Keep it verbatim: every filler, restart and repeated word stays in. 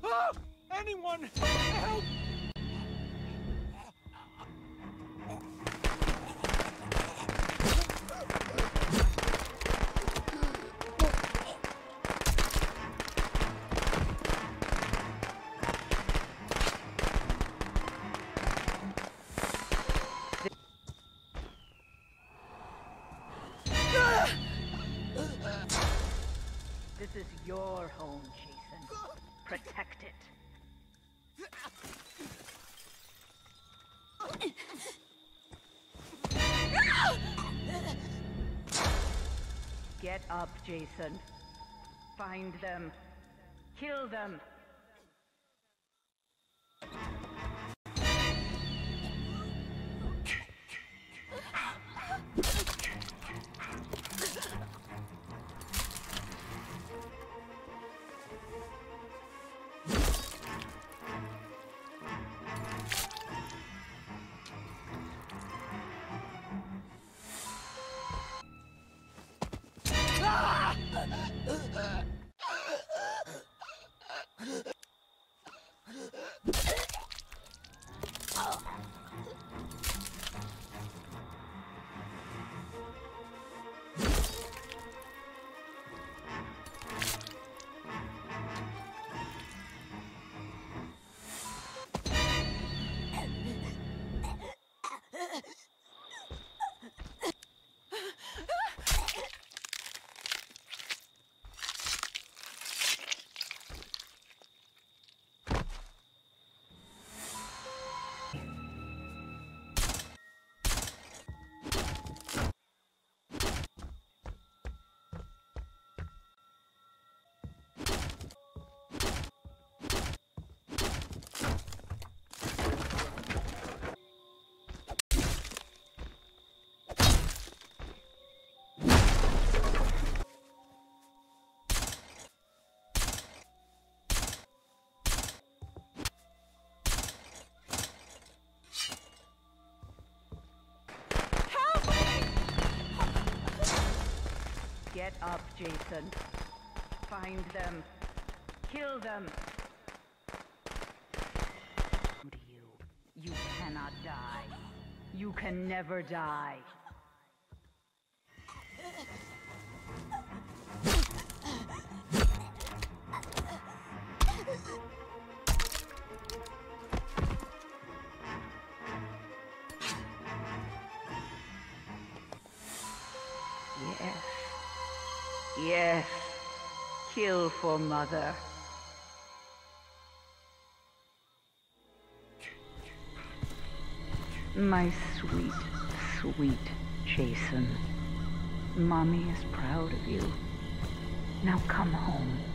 Ah! Anyone, help! This is your home, Jason. Protect it. Get up, Jason. Find them. Kill them. Get up, Jason. Find them. Kill them. To you. You cannot die. You can never die. Yes. Yes. Kill for Mother. My sweet, sweet Jason. Mommy is proud of you. Now come home.